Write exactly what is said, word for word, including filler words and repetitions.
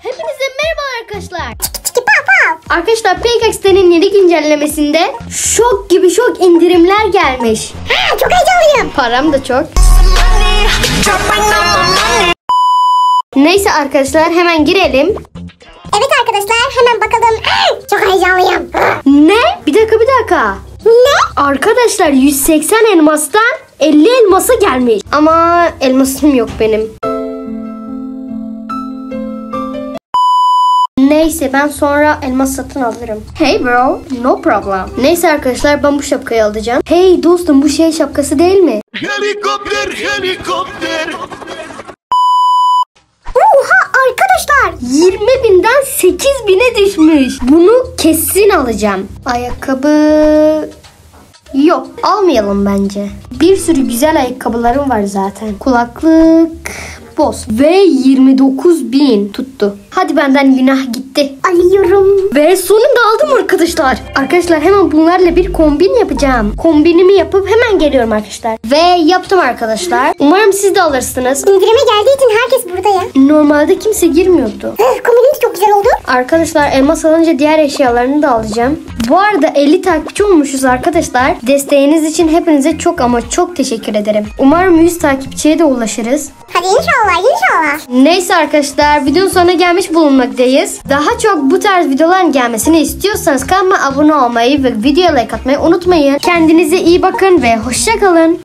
Hepinize merhaba arkadaşlar. Arkadaşlar Paycax'tenin yeni güncellemesinde şok gibi şok indirimler gelmiş. Ha, çok heyecanlıyım. Param da çok. Neyse arkadaşlar hemen girelim. Evet arkadaşlar hemen bakalım. Çok heyecanlıyım. Ne? Bir dakika bir dakika. Ne? Arkadaşlar yüz seksen elmastan elli elmasa gelmiş. Ama elmasım yok benim. Neyse ben sonra elmas satın alırım. Hey bro, no problem. Neyse arkadaşlar ben bu şapkayı alacağım. Hey dostum bu şey şapkası değil mi? Helikopter, helikopter. Oha arkadaşlar. yirmi binden sekiz bine düşmüş. Bunu kesin alacağım. Ayakkabı... Yok almayalım bence. Bir sürü güzel ayakkabılarım var zaten. Kulaklık... Boz. Ve yirmi dokuz bin tuttu. Hadi benden günah gitti. Alıyorum. Ve sonunda aldım arkadaşlar. Arkadaşlar hemen bunlarla bir kombin yapacağım. Kombinimi yapıp hemen geliyorum arkadaşlar. Ve yaptım arkadaşlar. Umarım siz de alırsınız. İndirime geldiği için herkes burada ya. Normalde kimse girmiyordu. Kombinin çok güzel oldu. Arkadaşlar elmas alınca diğer eşyalarını da alacağım. Bu arada elli takipçi olmuşuz arkadaşlar. Desteğiniz için hepinize çok ama çok teşekkür ederim. Umarım yüz takipçiye de ulaşırız. Hadi inşallah inşallah. Neyse arkadaşlar videonun sonuna gelmiş bulunmaktayız. Daha çok bu tarz videoların gelmesini istiyorsanız kanalıma abone olmayı ve videoya like atmayı unutmayın. Kendinize iyi bakın ve hoşça kalın.